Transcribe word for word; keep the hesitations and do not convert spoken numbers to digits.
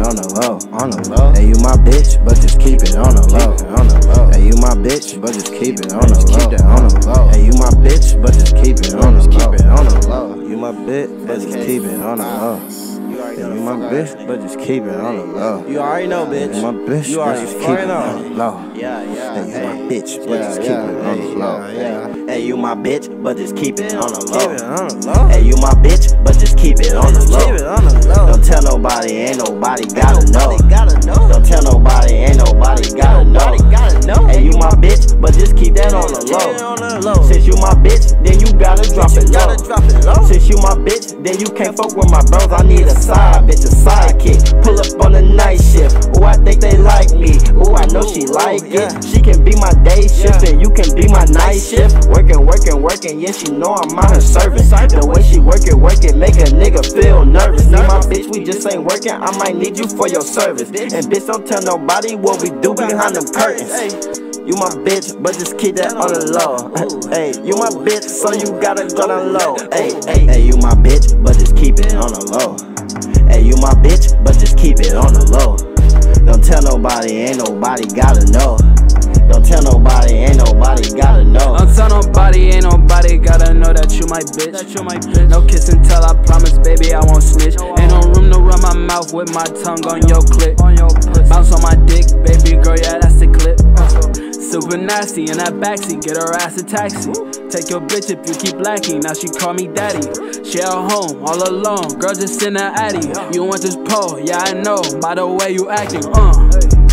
on the low, on the low. Hey, you my bitch, but just keep it on the low, on the low. Hey, you my bitch, but just keep it on the low, keep that on the low. Hey, you my bitch, but just keep it on the low, keep it on the low. You my bitch, but just keep it on the low. Hey, you my bitch, but just keep it on the low. You already know, bitch. You my bitch, you but just keep it on the low. Yeah, yeah. Hey, you my bitch, but just keep it on the low. Hey, you my bitch, but just keep it on the Keep low. it on the low. Hey, you my bitch, but just keep it on the low. Keep it on the low. Don't tell nobody, ain't nobody gotta know. Don't tell nobody, ain't nobody gotta know. Hey, you my bitch, but just keep that on the low. Since you my bitch, then you gotta drop it low. Since you my bitch, then you can't fuck with my bros. I need a side bitch, a sidekick. Pull up on the night shift. Ooh, I think they like me. Ooh, I know she like it. She can be my day shift and you can be my night shift. Working, working, working. Yeah, she know I'm out her service. The way she work it, work it, make a nigga feel nervous. Me, my bitch, we just ain't working. I might need you for your service. And bitch, don't tell nobody what we do behind them curtains. You my bitch, but just keep that on the low. Hey, you my bitch, so you gotta go down low. Hey, hey, hey, you my bitch, but just keep it on the low. Hey, you my bitch, but just keep it on the low. Don't tell nobody, ain't nobody gotta know. Don't tell nobody, ain't nobody gotta know. Don't tell nobody, ain't nobody gotta know that you my bitch. That you my bitch. No kiss and tell, I promise, baby, I won't snitch. Ain't no room to run my mouth with my tongue on your clit. Bounce on my dick, baby girl, yeah, that's the clip. Super nasty in that backseat, get her ass a taxi. Take your bitch if you keep lacking, now she call me daddy. She at home, all alone, girl just in her addy. You want this pole, yeah I know, by the way you acting, uh